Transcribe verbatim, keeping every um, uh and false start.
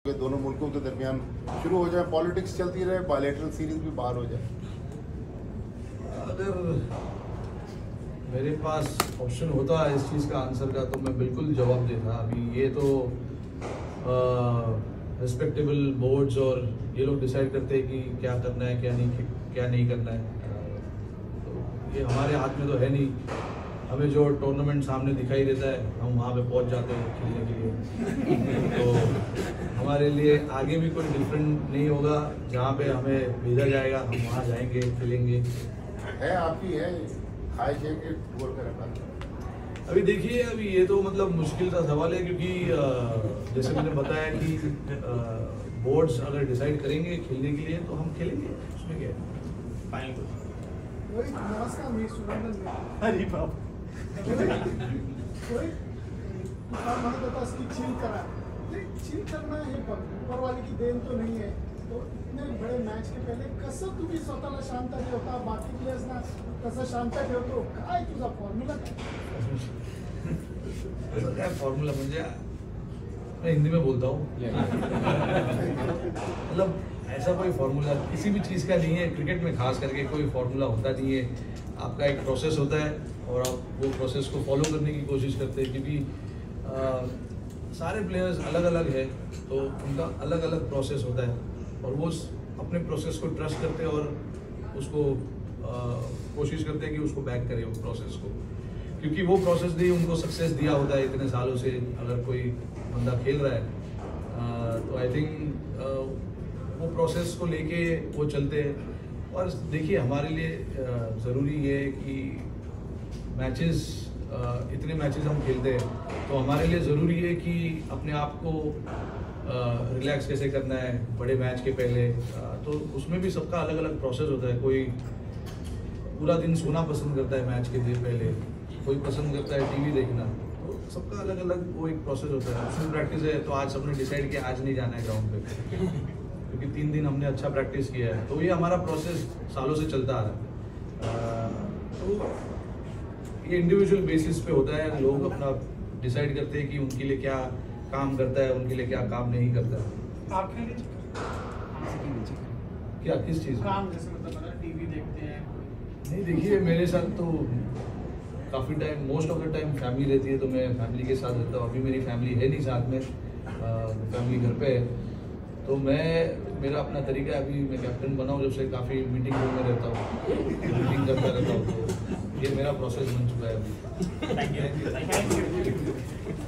दोनों मुल्कों के दरमियान शुरू हो जाए, पॉलिटिक्स चलती रहे, बायलैटरल सीरीज भी बाहर हो जाए। अगर मेरे पास ऑप्शन होता है इस चीज़ का आंसर का तो मैं बिल्कुल जवाब देता। अभी ये तो रिस्पेक्टेबल बोर्ड्स और ये लोग डिसाइड करते हैं कि क्या करना है क्या नहीं क्या नहीं करना है, तो ये हमारे हाथ में तो है नहीं। हमें जो टूर्नामेंट सामने दिखाई देता है हम वहाँ पे पहुँच जाते हैं खेलने के लिए। तो हमारे लिए आगे भी कोई डिफरेंट नहीं होगा, जहाँ पे हमें भेजा जाएगा हम वहाँ जाएंगे खेलेंगे। है आपकी है ख्वाहिश है कि गोल का रखा? अभी देखिए, अभी ये तो मतलब मुश्किल सा सवाल है, क्योंकि जैसे मैंने बताया कि बोर्ड्स अगर डिसाइड करेंगे खेलने के लिए तो हम खेलेंगे, उसमें क्या है। नमस्कार, मी सुनंदन. अरे बाप म्हणत होतास की चिल करा. चिल करना हे पण ऊपरवाले की देन तो नहीं है. तो इतने बड़े मैच के पहले कसं तुम्ही स्वतःला शांत ठेवता, बाकी प्लेयर्सना कसं शांत ठेवतो, काय तुझा फॉर्म्युला काय? क्या फॉर्मूला म्हणजे मैं हिंदी में बोलता हूँ। मतलब ऐसा कोई फॉर्मूला किसी भी चीज़ का नहीं है, क्रिकेट में खास करके कोई फॉर्मूला होता नहीं है। आपका एक प्रोसेस होता है और आप वो प्रोसेस को फॉलो करने की कोशिश करते हैं, क्योंकि आ, सारे प्लेयर्स अलग अलग है तो उनका अलग अलग प्रोसेस होता है और वो अपने प्रोसेस को ट्रस्ट करते हैं और उसको आ, कोशिश करते हैं कि उसको बैक करें वो प्रोसेस को, क्योंकि वो प्रोसेस ने उनको सक्सेस दिया होता है इतने सालों से। अगर कोई बंदा खेल रहा है आ, तो आई थिंक वो प्रोसेस को लेके वो चलते हैं। और देखिए, हमारे लिए ज़रूरी ये है कि मैचेस इतने मैचेस हम खेलते हैं तो हमारे लिए ज़रूरी है कि अपने आप को रिलैक्स कैसे करना है बड़े मैच के पहले। तो उसमें भी सबका अलग अलग प्रोसेस होता है। कोई पूरा दिन सोना पसंद करता है मैच के दिन पहले, कोई पसंद करता है टीवी देखना, तो सबका अलग अलग वो एक प्रोसेस होता है। उसमें प्रैक्टिस है तो आज सबने डिसाइड किया आज नहीं जाना है ग्राउंड पे, क्योंकि तीन दिन हमने अच्छा प्रैक्टिस किया है। तो ये हमारा प्रोसेस सालों से चलता आ रहा है। तो ये इंडिविजुअल बेसिस पे होता है, लोग अपना डिसाइड करते हैं कि उनके लिए क्या काम करता है, उनके लिए क्या काम नहीं करता है। आपके लिए क्या किस चीज़ काम जैसे मतलब टीवी देखते हैं? नहीं, देखिए मेरे साथ तो काफ़ी time most of the time family रहती है तो मैं फैमिली के साथ रहता हूँ। अभी मेरी फैमिली है नहीं साथ में, फैमिली घर पे है। तो मैं मेरा अपना तरीका है, अभी मैं कैप्टन बना हूँ जब से काफ़ी मीटिंग रूम में रहता हूँ, मीटिंग करता रहता हूँ। तो ये मेरा प्रोसेस बन चुका है अभी। Thank you.